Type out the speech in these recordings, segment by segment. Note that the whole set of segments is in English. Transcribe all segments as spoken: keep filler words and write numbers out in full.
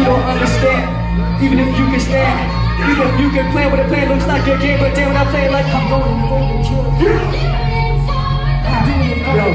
don't understand, even if you can stand, even if you can plan what a plan looks like your game, but damn when I play like I'm going for the kill. Yo.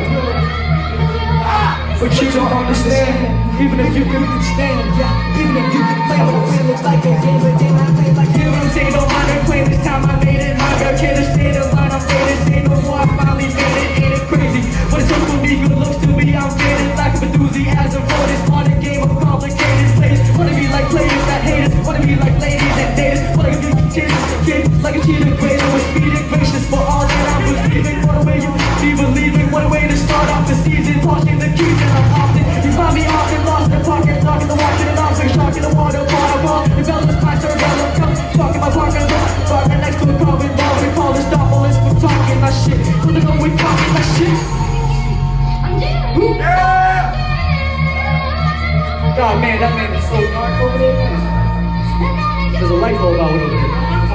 But you don't understand, even if you can stand, yeah, even if you can plan what a plan looks like your game, but damn when I play like you know what I'm saying, don't mind it, playing this time I made it, my girl can't stay the line, I'm faded, say no more, I finally made it, ain't it crazy, what it's took for me, good looks to me, I'm faded, lack of enthusiasm for this modern game of complicated plays, wanna be like players, not haters, wanna be like ladies and daters, wanna be kids, kids, like a cheater, greater, with speed and gracious, for all that I'm believing, what a way you be believing, what a way to start off the season, tossing the keys and I'm often, you find me often lost in the pocket, talking the watch in the arms, like shark in the water, waterfall, develop my cerebellum, tongue, talking my parking lot, parking next to a carbon ball, we call this Stopolis from talking my shit, who the hell we talking my shit? Yeah! God, man, that man is so dark over there. There's a light bulb out over there.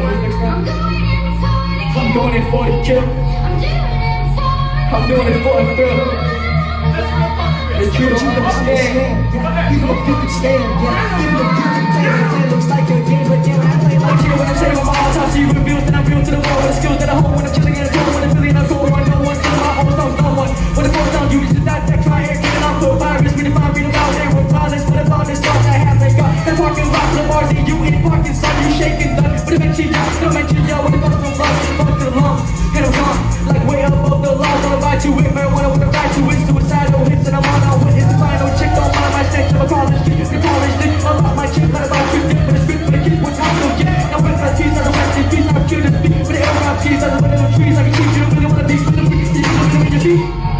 I'm doing it for the kill. I'm doing it for the thrill. The truth you understand, yeah. Even if you can stand, yeah. Even if you can play, the plan looks like your game, but damn, I play like you. When I'm saying with my autopsy reveals that I'm real to the world, with the skills that I hold when I'm chilling in the cold, when I'm feeling I'm cold, when no one's killing my own stones, no one. When the phone sound, you just not that try and get it off the virus. We define freedom out there with violence, but about this thought I have, they got. They're talking about the bars and you in pocket, son, you shaking the. But eventually, don't mention yo, when the thoughts from love, it's about to the lung, and I'm gone, like way above the law, wanna ride to it, marijuana with a ride to it, suicidal hits, and I'm on out with it's the final chick, don't mind my sex, I'm a college kid, you college dick, I'm about my chick, not about you, dick, but it's good for the kids, what's out, so yeah, I'm with my teeth, I'm a rest in peace, I'm cute to speak, but the air around trees, I'm the little trees, I can teach you, you don't wanna be, you don't wanna be, you don't wanna be your feet.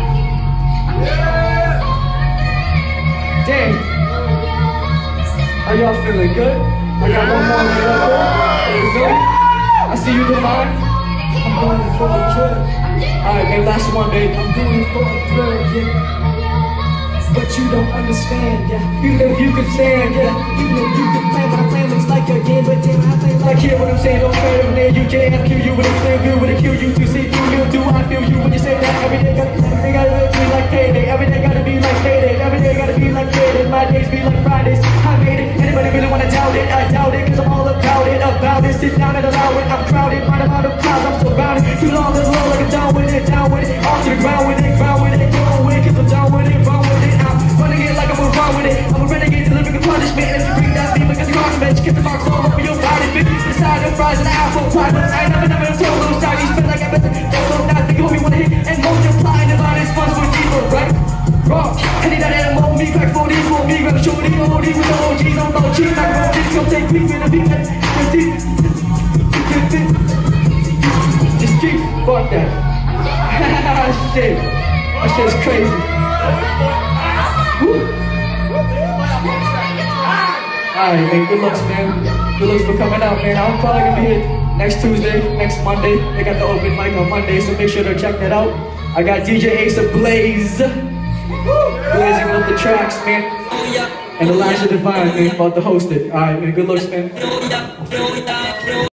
Dang. How y'all feeling? Good? I got one more minute up there. I see you divine. I'm doing it for the kill. Alright, man, last one, baby. I'm doing it for the thrill, yeah. But you don't understand, yeah. Even if you can stand, yeah. Even if you can plan, my plan looks like your game, but damn, I play like hear what I'm saying, don't care if near you, J F Q you with a clear view, with a Q U to see through you, do I feel you when you say that every day gotta, every day gotta be like payday, every day gotta be like payday, every day gotta be like payday, my days be like Fridays, I made it, anybody really wanna doubt it, I doubt it, cause I'm all about it, about it, sit down and allow it, I'm crowded, find a lot of clouds, I'm surrounded, too long and low like I'm down with it, down with it, all to the ground with it, ground with it, go away, cause I'm down with it, wrong with it, I'm running it like I'm a run with it, I'm a renegade delivering a punishment, and if you bring that beat because you're on the bench, get the marks all over your body, bitch, the side of fries and the apple pie, but I never, never told those times, you spend like I bet that, don't not think homie wanna hit, and multiply, and divide his funds for deeper, right? Wrong, any that animal, me, crack for these, for me, grab shorty, O D with the O Gs, I'm about cheese, like roll these, come take me, finna be that, just keep, fuck that, shit, that shit's crazy, woo. Alright, man, good looks, man, good looks for coming out, man, I'm probably gonna be here next Tuesday, next Monday, they got the open mic on Monday, so make sure to check that out. I got D J Ace of Blaze, blazing up the tracks, man, and Elijah Divine, man, about to host it. Alright, man, good looks, man.